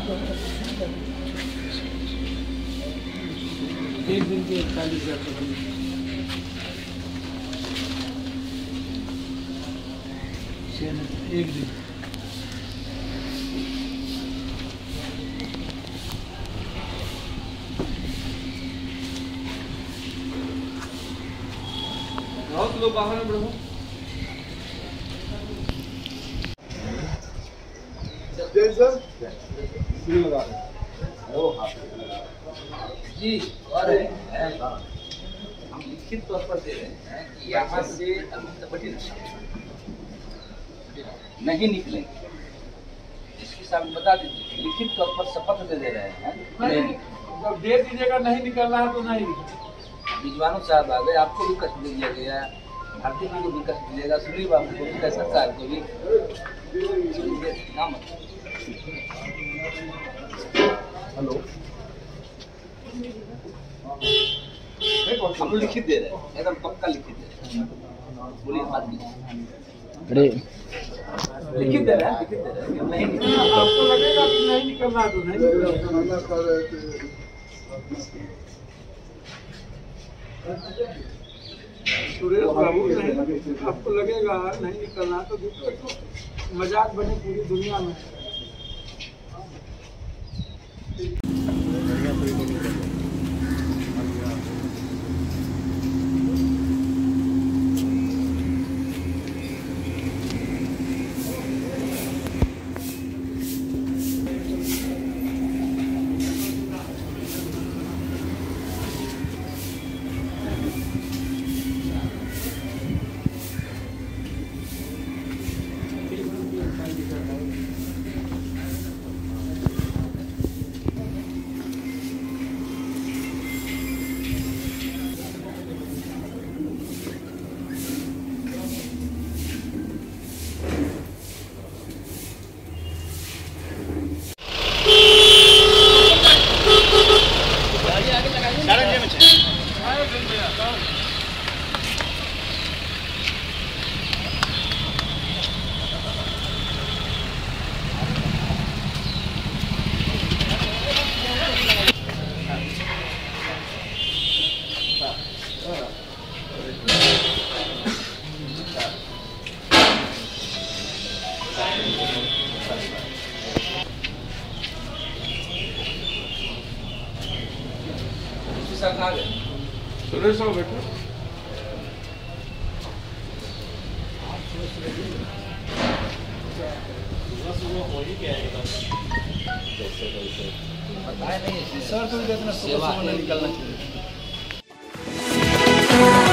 एक दिन के 41,000 एक दिन। बहुत लोग बाहर में बढ़ो जी। और हम लिखित तौर पर दे रहे हैं कि यहाँ से नहीं निकलेंगे, इसकी साहब बता दीजिए। लिखित तौर पर शपथ दे रहे हैं। जब दे दीजिएगा नहीं निकलना है तो नहीं। विजवानु साहब आ गए, आपको भी कष्ट दिया गया, भारतीय को भी कष्ट दिएगा, सुनील बाबू को भी, सरकार को भी। हेलो, हम लिखित दे रहे हैं, एकदम पक्का लिखित दे रहे हैं। बोलिए बात नहीं, लिखित दे रहे हैं, लिखित दे रहे हैं। नहीं आपको लगेगा कि नहीं निकलना तो नहीं निकलना। सुरेश बाबू नहीं, आपको लगेगा नहीं निकलना तो मजाक बने पूरी दुनिया में। सुरेश साहब बैठो। बताया नहीं सर, तो इतना निकलना चाहिए।